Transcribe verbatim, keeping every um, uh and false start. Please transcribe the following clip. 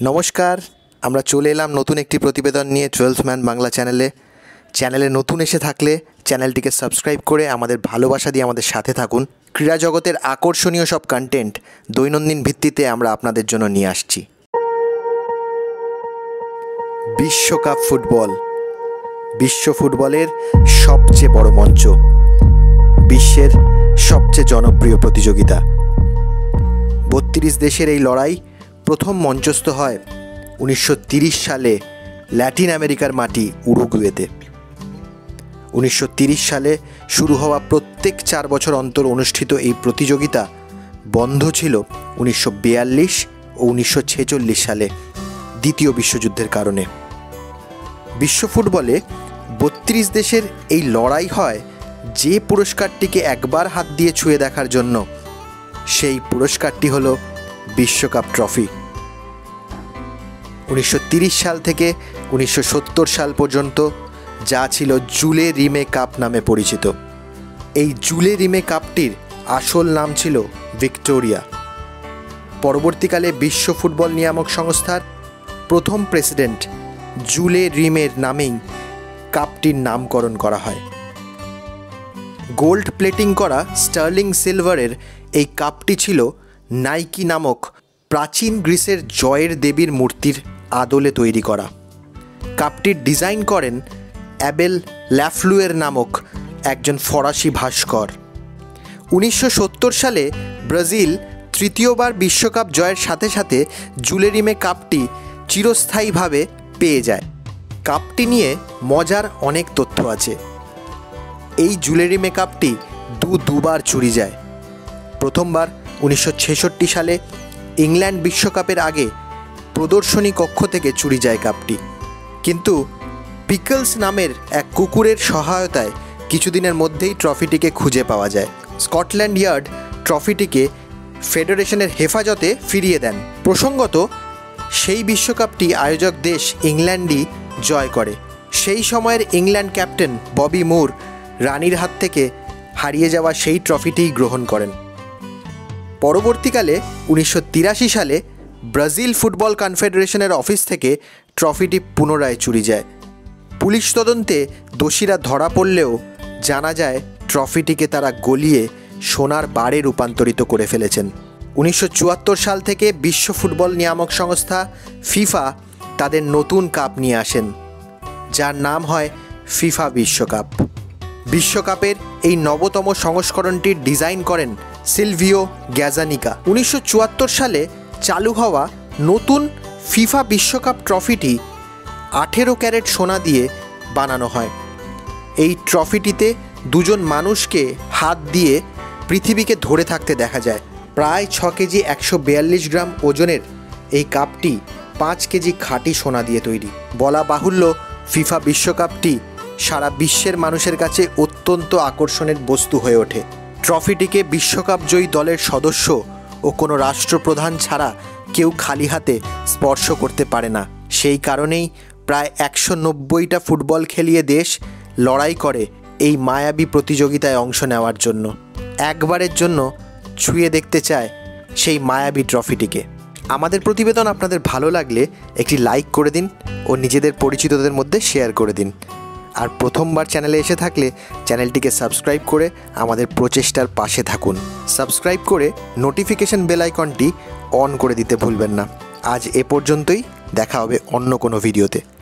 নমস্কার, আমরা চলে এলাম নতুন একটি প্রতিবেদন নিয়ে টুয়েলভ ম্যান বাংলা চ্যানেলে। চ্যানেলে নতুন এসে থাকলে চ্যানেলটিকে সাবস্ক্রাইব করে আমাদের ভালোবাসা দিয়ে আমাদের সাথে থাকুন। ক্রীড়া জগতের আকর্ষণীয় সব কন্টেন্ট দৈনন্দিন ভিত্তিতে আমরা আপনাদের জন্য নিয়ে আসছি। বিশ্বকাপ ফুটবল বিশ্ব ফুটবলের সবচেয়ে বড় মঞ্চ, বিশ্বের সবচেয়ে জনপ্রিয় প্রতিযোগিতা। বত্রিশ দেশের এই লড়াই প্রথম মঞ্চস্থ হয় উনিশশো তিরিশ সালে ল্যাটিন আমেরিকার মাটি উরুগুয়েতে। উনিশশো তিরিশ সালে শুরু হওয়া প্রত্যেক চার বছর অন্তর অনুষ্ঠিত এই প্রতিযোগিতা বন্ধ ছিল উনিশশো বিয়াল্লিশ ও উনিশশো ছেচল্লিশ সালে দ্বিতীয় বিশ্বযুদ্ধের কারণে। বিশ্ব ফুটবলে বত্রিশ দেশের এই লড়াই হয় যে পুরস্কারটিকে একবার হাত দিয়ে ছুঁয়ে দেখার জন্য। সেই পুরস্কারটি হলো বিশ্বকাপ ট্রফি। উনিশশো তিরিশ সাল থেকে উনিশশো সত্তর সাল পর্যন্ত যা ছিল জুলে রিমে কাপ নামে পরিচিত। এই জুলে রিমে কাপটির আসল নাম ছিল ভিক্টোরিয়া। পরবর্তীকালে বিশ্ব ফুটবল নিয়ামক সংস্থার প্রথম প্রেসিডেন্ট জুলে রিমের নামেই কাপটির নামকরণ করা হয়। গোল্ড প্লেটিং করা স্টার্লিং সিলভারের এই কাপটি ছিল নাইকি নামক প্রাচীন গ্রিসের জয়ের দেবীর মূর্তির আদলে তৈরি করা। কাপটির ডিজাইন করেন অ্যাবেল ল্যাফলুয়ের নামক একজন ফরাসি ভাস্কর। উনিশশো সত্তর সালে ব্রাজিল তৃতীয়বার বিশ্বকাপ জয়ের সাথে সাথে জুলেরিমে কাপটি চিরস্থায়ীভাবে পেয়ে যায়। কাপটি নিয়ে মজার অনেক তথ্য আছে। এই জুলেরিমে কাপটি দু দুবার চুরি যায়। প্রথমবার উনিশশো ছেষট্টি সালে ইংল্যান্ড বিশ্বকাপের আগে প্রদর্শনী কক্ষ থেকে চুরি যায় কাপটি, কিন্তু পিকলস নামের এক কুকুরের সহায়তায় কিছুদিনের মধ্যেই ট্রফিটিকে খুঁজে পাওয়া যায়। স্কটল্যান্ড ইয়ার্ড ট্রফিটিকে ফেডারেশনের হেফাজতে ফিরিয়ে দেন। প্রসঙ্গত, সেই বিশ্বকাপটি আয়োজক দেশ ইংল্যান্ডই জয় করে। সেই সময়ের ইংল্যান্ড ক্যাপ্টেন ববি মুর রানীর হাত থেকে হারিয়ে যাওয়া সেই ট্রফিটিই গ্রহণ করেন। পরবর্তীকালে উনিশশো তিরাশি সালে ব্রাজিল ফুটবল কনফেডারেশনের অফিস থেকে ট্রফিটি পুনরায় চুরি যায়। পুলিশ তদন্তে দোষীরা ধরা পড়লেও জানা যায় ট্রফিটিকে তারা গলিয়ে সোনার বারে রূপান্তরিত করে ফেলেছেন। উনিশশো চুয়াত্তর সাল থেকে বিশ্ব ফুটবল নিয়ামক সংস্থা ফিফা তাদের নতুন কাপ নিয়ে আসেন, যার নাম হয় ফিফা বিশ্বকাপ। বিশ্বকাপের এই নবতম সংস্করণটির ডিজাইন করেন সিলভিও গ্যাজানিকা। উনিশশো চুয়াত্তর সালে চালু হওয়া নতুন ফিফা বিশ্বকাপ ট্রফিটি আঠেরো ক্যারেট সোনা দিয়ে বানানো হয়। এই ট্রফিটিতে দুজন মানুষকে হাত দিয়ে পৃথিবীকে ধরে থাকতে দেখা যায়। প্রায় ছ কেজি একশো বিয়াল্লিশ গ্রাম ওজনের এই কাপটি পাঁচ কেজি খাঁটি সোনা দিয়ে তৈরি। বলা বাহুল্য, ফিফা বিশ্বকাপটি সারা বিশ্বের মানুষের কাছে অত্যন্ত আকর্ষণের বস্তু হয়ে ওঠে। ট্রফিটিকে বিশ্বকাপ জয়ী দলের সদস্য ও কোনো রাষ্ট্রপ্রধান ছাড়া কেউ খালি হাতে স্পর্শ করতে পারে না। সেই কারণেই প্রায় একশো নব্বইটা ফুটবল খেলিয়ে দেশ লড়াই করে এই মায়াবী প্রতিযোগিতায় অংশ নেওয়ার জন্য। একবারের জন্য ছুঁয়ে দেখতে চায় সেই মায়াবী ট্রফিটিকে। আমাদের প্রতিবেদন আপনাদের ভালো লাগলে একটি লাইক করে দিন ও নিজেদের পরিচিতদের মধ্যে শেয়ার করে দিন। আর প্রথমবার চ্যানেলে এসে থাকলে চ্যানেলটিকে সাবস্ক্রাইব করে আমাদের প্রচেষ্টার পাশে থাকুন। সাবস্ক্রাইব করে নোটিফিকেশন বেল আইকনটি অন করে দিতে ভুলবেন না। আজ এ পর্যন্তই, দেখা হবে অন্য কোনো ভিডিওতে।